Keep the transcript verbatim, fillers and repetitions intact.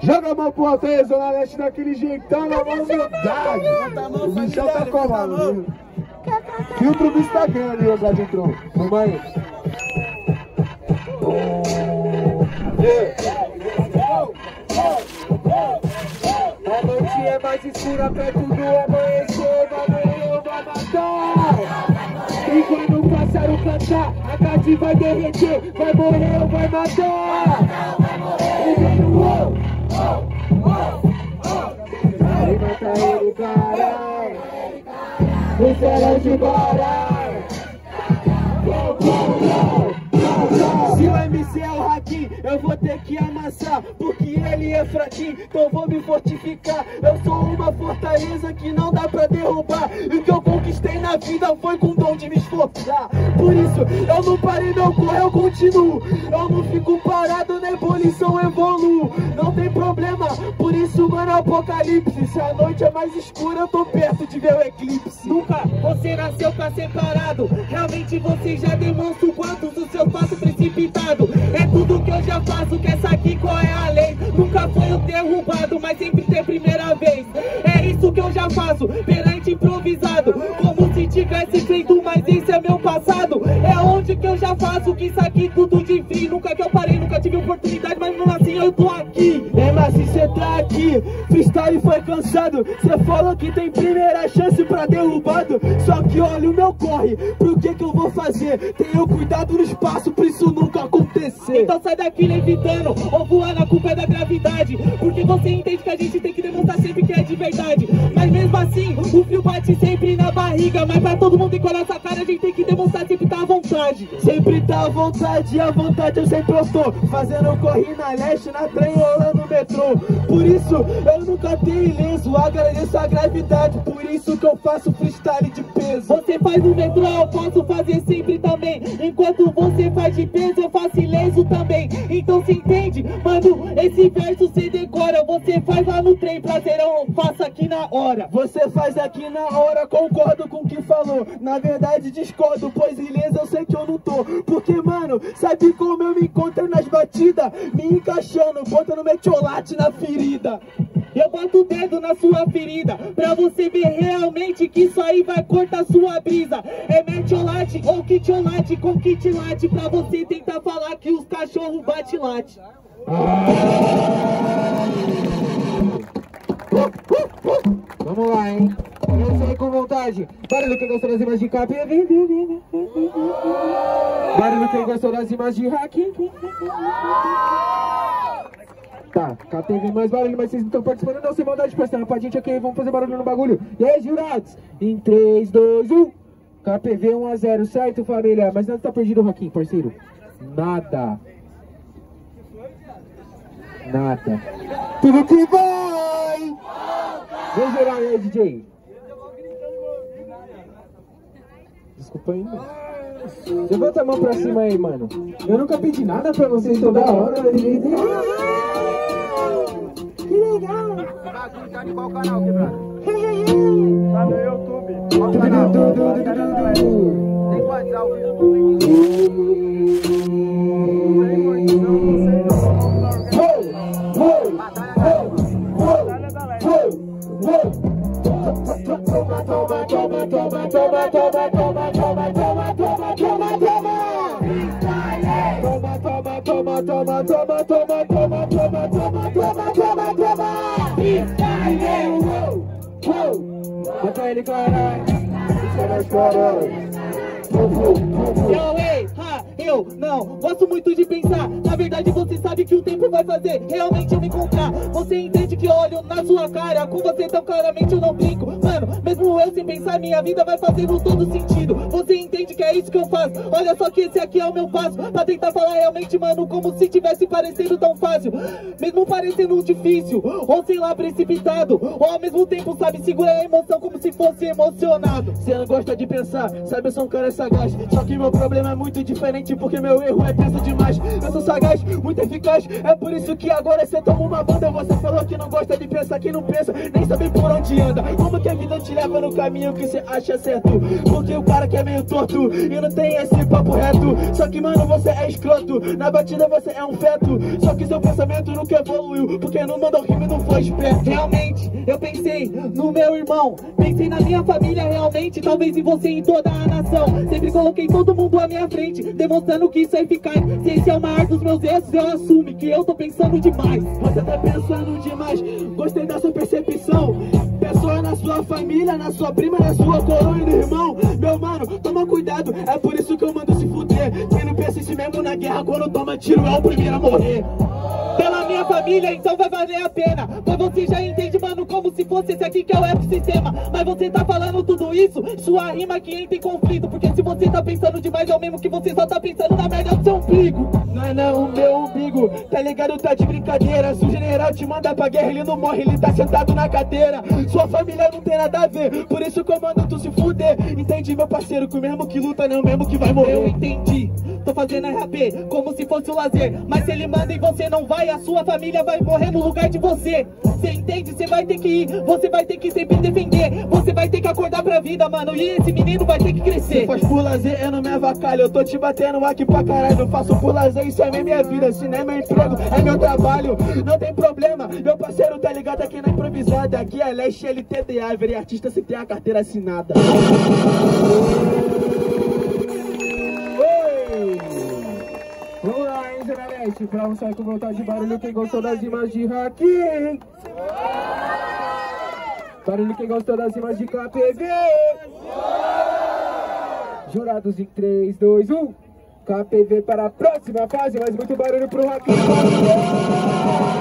Joga a mão pro alto aí, Zona Leste, daquele jeitão, na mão humildade. O bichão tá comando. Filtro do Instagram ali, o Gado entrou. Vamos aí. A noite é mais escura, perto do amanhecer. Vai vai matar. E quando o pássaro cantar, a carne vai derreter. Vai morrer ou vai matar. Vai matar ele, caralho. Isso é de bora. Se o M C é o Hakim, eu vou ter que amassar, porque ele é fraquinho, então vou me fortificar. Eu sou uma fortaleza que não dá pra derrubar, e o que eu conquistei na vida foi com o dom de me esforçar. Por isso, eu não parei, não corro, eu continuo. Eu não fico parado, na ebulição evoluo. Não tem problema, por isso, mano, apocalipse. Se a noite é mais escura, eu tô perto de ver o eclipse. Nunca você nasceu pra ser parado, realmente você já demonstra o quanto do seu passo precipitado. É tudo que eu já faço, que essa aqui qual é a lei. Nunca foi o derrubado, mas sempre tem primeira vez. É isso que eu já faço, perante improvisado, como se tivesse feito, mas esse é meu passado. É onde que eu já faço, que isso aqui tudo de fim. Nunca que eu parei, nunca tive oportunidade, mas não assim eu tô aqui. É, mas se cê tá aqui, freestyle foi cansado. Cê falou que tem primeira chance pra derrubado, só que olha o meu corre, pro que que eu vou fazer? Tenho cuidado no espaço, pra isso nunca acontecer. Então sai daqui levitando, ou voando, a culpa é da gravidade, porque você entende que a gente tem que demonstrar sempre que é de verdade. Mas mesmo assim, o frio bate sempre na barriga, mas pra todo mundo encorar essa cara, a gente tem que demonstrar sempre tá à vontade. Sempre tá à vontade, e à vontade eu sempre eu tô fazendo corre na leste, na trem, rolando no metrô. Por isso, eu nunca tenho ileso, agradeço a gravidade, por isso que eu faço freestyle de peso. Você faz no metrô, eu posso fazer sempre também. Enquanto você faz de peso, eu faço ileso também. Então se entende, mano, esse verso você decora. Você faz lá no trem, prazerão, faça aqui na hora. Você faz aqui na hora, concordo com o que falou. Na verdade discordo, pois ileso eu sei que eu não tô. Porque, mano, sabe como eu me encontro nas batidas? Me encaixando, botando metiolate na ferida. Eu boto o dedo na sua ferida, pra você ver realmente que isso aí vai cortar sua brisa. É metiolate ou kitiolate com kitilate, pra você tentar falar que os cachorros bate late. Vamos lá, hein? Eu sei com vontade. Barulho quem gostou das imagens de capa. Barulho quem gostou das imagens de hacking. Tá, cá teve mais barulho, mas vocês não estão participando não, sem maldade, prestando pra gente aqui, vamos fazer barulho no bagulho. E aí, jurados? Em três, dois, um. K P V um a zero, certo, família? Mas nada tá perdido, Raquim, parceiro. Nada. Nada. Tudo que vai! Vem geral aí, D J. Desculpa aí, mano. Levanta a mão pra cima aí, mano. Eu nunca pedi nada pra vocês toda hora. Que legal! Tá de qual canal, quebrado? Tá no YouTube. Qual canal? Tem quantos ao vivo? Toma, toma, toma, toma, toma, toma, toma, toma, toma, toma, toma, toma. Toma, toma, toma, toma, toma, toma, toma, toma, toma, toma, toma, toma. Mata ele, caralho. Isso é mais caralho. Eu, ei, ha, eu não gosto muito de pensar. Na verdade você sabe que o tempo vai fazer realmente eu me encontrar. Você entende que eu olho na sua cara, com você tão claramente eu não brinco. Mano, mesmo eu sem pensar, minha vida vai fazendo todo sentido. Você entende que é isso que eu faço. Olha só que esse aqui é o meu passo, pra tentar falar realmente, mano, como se tivesse parecendo tão fácil, mesmo parecendo difícil, ou sei lá, precipitado, ou ao mesmo tempo, sabe, segurar a emoção como se fosse emocionado. Você não gosta de pensar, sabe, eu sou um cara sagaz, só que meu problema é muito diferente, porque meu erro é pensa demais. Eu sou sagaz, muito eficaz, é por isso que agora você toma uma banda. Você falou que não gosta de pensar, pensar, quem não pensa nem sabe por onde anda. Como que a vida te leva no caminho que você acha certo? Porque o cara que é meio torto e não tem esse papo reto. Só que mano, você é escroto, na batida você é um feto. Só que seu pensamento nunca evoluiu, porque não mandou rima e não foi esperto. Realmente, eu pensei no meu irmão, pensei na minha família realmente, talvez em você e em toda a nação. Sempre coloquei todo mundo à minha frente, demonstrando que isso é eficaz. Se esse é o maior dos meus erros, eu assumo que eu tô pensando demais. Você tá pensando demais, gostei da sua percepção. Pessoa na sua família, na sua prima, na sua coroa e no irmão. Meu mano, toma cuidado, é por isso que eu mando se fuder. Quem não pensa isso mesmo na guerra, quando toma tiro é o primeiro a morrer. Pela minha família, então vai valer a pena. Pois você já entende, mano, como se fosse esse aqui que é o ecossistema. Mas você tá falando tudo isso, sua rima que entra em conflito. Porque se você tá pensando demais, é o mesmo que você só tá pensando na merda do seu umbigo. Não é não, o meu umbigo, tá ligado, tá de brincadeira. Se o general te manda pra guerra, ele não morre, ele tá sentado na cadeira. Sua família não tem nada a ver, por isso que eu mando tu se fuder. Entende, meu parceiro, que o mesmo que luta não é o mesmo que vai morrer. Eu entendi, tô fazendo R P como se fosse um lazer. Mas se ele manda e você não vai, a sua família vai morrer no lugar de você. Você entende? Você vai ter que ir, você vai ter que sempre defender. Você vai ter que acordar pra vida, mano, e esse menino vai ter que crescer. Você faz por lazer, eu não me avacalho, eu tô te batendo aqui pra caralho. Eu faço por lazer, isso é minha vida, se não é meu emprego, é meu trabalho. Não tem problema, meu parceiro tá ligado aqui na improvisada. Aqui é Leste L T D A, virei artista sem ter a carteira assinada. Vamos lá, hein, Zona Leste, pra não sair com vontade de barulho, quem gostou das rimas de hack, hein? Barulho quem gostou das rimas de K P V. Jurados em três, dois, um. K P V para a próxima fase, mas muito barulho pro hack.